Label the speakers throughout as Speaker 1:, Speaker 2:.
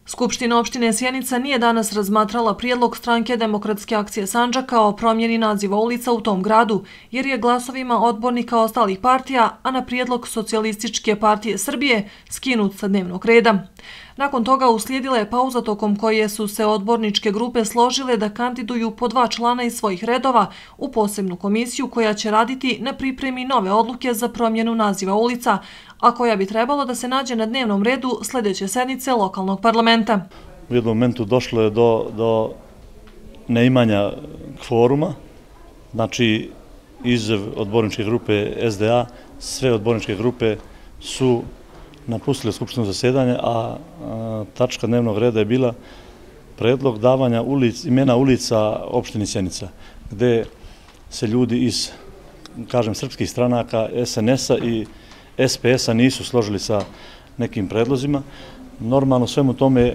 Speaker 1: Skupština opštine Sjenica nije danas razmatrala prijedlog Stranke demokratske akcije Sandžaka o promjeni naziva ulica u tom gradu, jer je glasovima odbornika ostalih partija, a na prijedlog Socijalističke partije Srbije, skinut sa dnevnog reda. Nakon toga uslijedila je pauza tokom koje su se odborničke grupe složile da kandiduju po 2 člana iz svojih redova u posebnu komisiju koja će raditi na pripremi nove odluke za promjenu naziva ulica, a koja bi trebalo da se nađe na dnevnom redu sljedeće sednice lokalnog parlamenta.
Speaker 2: U jednom momentu došlo je do neimanja kvoruma, znači iz odborničke grupe SDA sve odborničke grupe su napustili skupštinu zasedanje, a tačka dnevnog reda je bila predlog davanja imena ulica opštini Sjenica, gde se ljudi iz, srpskih stranaka, SNS-a i SPS-a nisu složili sa nekim predlozima. Normalno svemu tome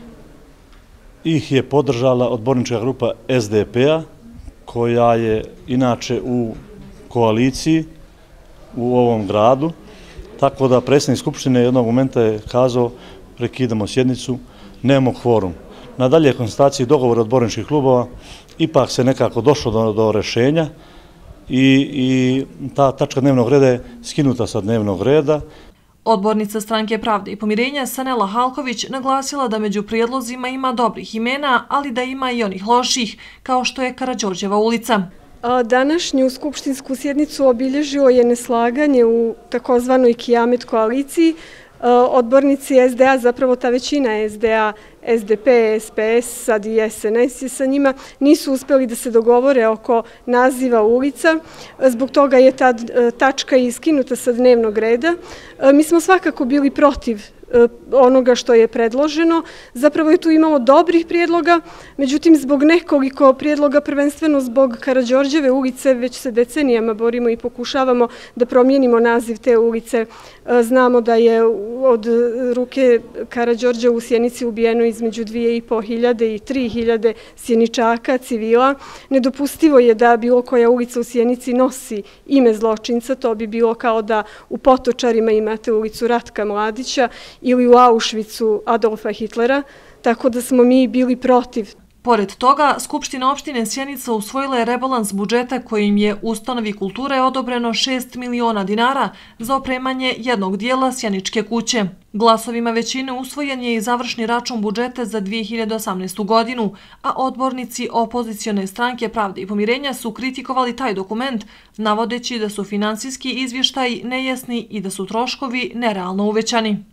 Speaker 2: ih je podržala odbornička grupa SDP-a, koja je inače u koaliciji u ovom gradu. Tako da predsjednik Skupštine jednog momenta je kazao prekidamo sjednicu, nemamo kvorum. Na dalje konstataciji dogovora odborničkih klubova ipak se nekako došlo do rješenja i ta tačka dnevnog reda je skinuta sa dnevnog reda.
Speaker 1: Odbornica Stranke Pravde i pomirenja Sanela Halković naglasila da među prijedlozima ima dobrih imena, ali da ima i onih loših, kao što je Karađorđeva ulica.
Speaker 3: Današnju skupštinsku sjednicu obilježilo je neslaganje u takozvanoj Kijamet koaliciji. Odbornici SDA, zapravo ta većina SDA, SDP, SPS, sad i SNS je sa njima, nisu uspjeli da se dogovore oko naziva ulica. Zbog toga je ta tačka iskinuta sa dnevnog reda. Mi smo svakako bili protiv onoga što je predloženo. Zapravo je tu imalo dobrih prijedloga, međutim zbog nekoliko prijedloga, prvenstveno zbog Karađorđeve ulice, već se decenijama borimo i pokušavamo da promijenimo naziv te ulice. Znamo da je od ruke Karađorđa u Sjenici ubijeno između 2.500 i 3.000 sjeničaka, civila. Nedopustivo je da bilo koja ulica u Sjenici nosi ime zločinca, to bi bilo kao da u Potočarima imate ulicu Ratka Mladića ili u Auschwitzu Adolfa Hitlera, tako da smo mi bili protiv.
Speaker 1: Pored toga, Skupština opštine Sjenica usvojila je rebalans budžeta kojim je ustanovi kulture odobreno 6 miliona dinara za opremanje jednog dijela Sjeničke kuće. Glasovima većine usvojen je i završni račun budžeta za 2018. godinu, a odbornici opozicione Stranke Pravde i pomirenja su kritikovali taj dokument, navodeći da su finansijski izvještaji nejasni i da su troškovi nerealno uvećani.